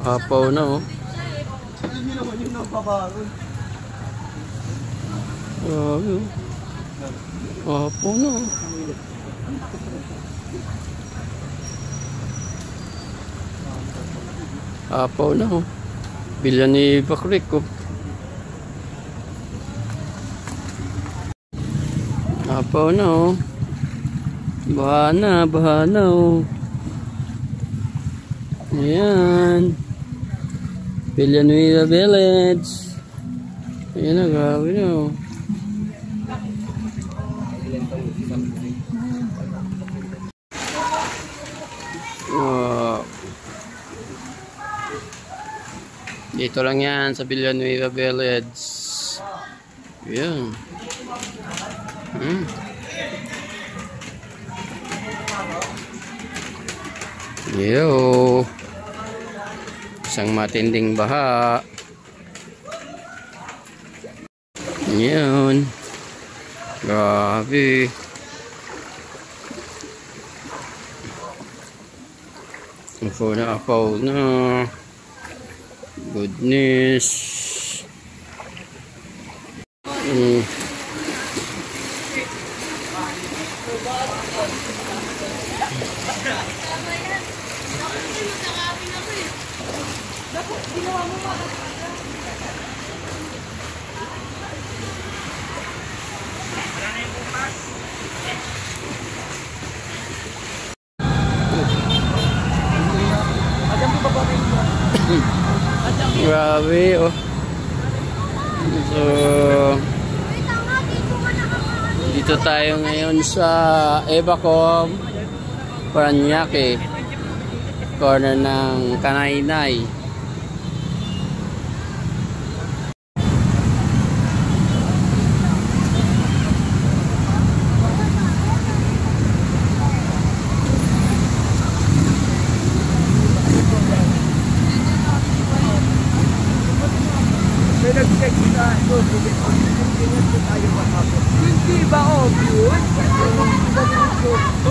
Apaw na oh. Hindi naman yung nababaron. Grabe oh. Apaw na oh. Apaw na oh. Bilyan ni Bakrik oh. Apaw na oh. Baha na oh. Ayan. Villanueva Village. Ayan na, grabe na oh. Dito lang yan sa Villanueva Village. Ayan. Yo. Isang matinding baha. Ayan. Grabe. Apaw na. Goodness. Grabe oh. So dito tayo ngayon sa Ebacom, Paranaque, corner ng Kanaynay. Hindi ba obvious?